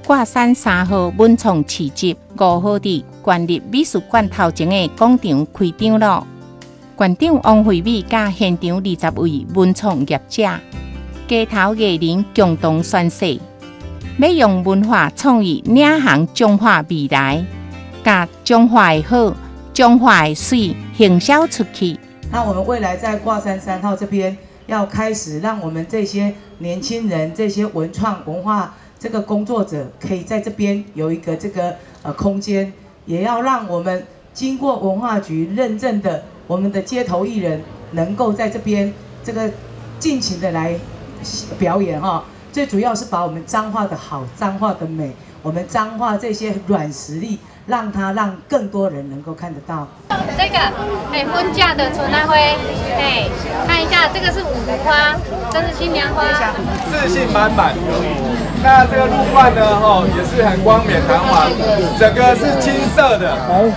挂山3号文创市集5号伫县立美术馆头前的广场开张了。馆长王惠美甲现场20位文创业者、街头艺人共同宣誓，要用文化创意领航中华未来，甲中华的好、中华的水行销出去。 那我们未来在挂山3号这边，要开始让我们这些年轻人、这些文创文化这个工作者，可以在这边有一个这个空间，也要让我们经过文化局认证的我们的街头艺人，能够在这边这个尽情的来表演哈。最主要是把我们彰化的好、彰化的美，我们彰化这些软实力，让更多人能够看得到。 这个婚嫁的纯爱灰，看一下，这个是五福花，这是新娘花， 自信满满。那这个路冠呢，也是很光冕堂皇，整个是金色的。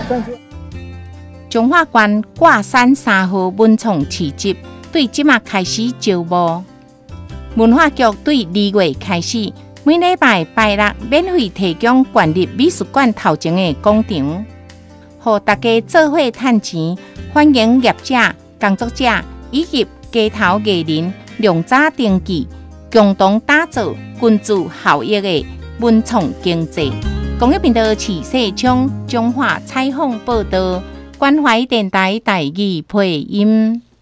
中华县挂山3号文创市集对即马开始招募。文化局对2月开始，每礼拜拜六免费提供县立美术馆头前的广场，让大家做伙赚钱。欢迎业者、工作者以及街头艺人量早登记，共同打造均具效益的文创经济。公益频道市世昌中华采访报道，关怀电台台语配音。